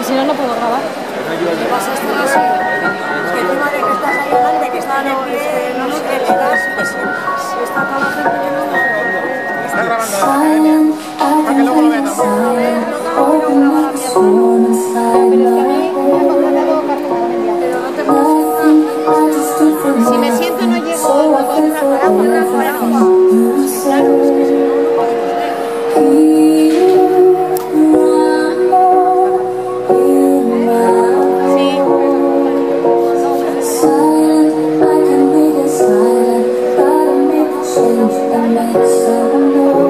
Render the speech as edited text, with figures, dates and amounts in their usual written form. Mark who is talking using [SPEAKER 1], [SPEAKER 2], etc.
[SPEAKER 1] si no, no puedo grabar.
[SPEAKER 2] ¿Qué pasa esto así? Que encima de que estás ahí delante, que están en pie, no sé, le das, está toda la gente que no lo ve.
[SPEAKER 3] Está grabando la academia, para que luego lo vea todo el mundo.
[SPEAKER 2] A ver, no te lo quiero grabar a mi hermano.
[SPEAKER 1] Pero es que a mí me ha contratado Carmen Garmendia.
[SPEAKER 2] Pero no te puedes sentar.
[SPEAKER 1] Si me siento no llego al botón de la paraguas.
[SPEAKER 2] Claro, es que si no, no podemos ver.
[SPEAKER 4] I can make it silent, but I make a change that makes someone know.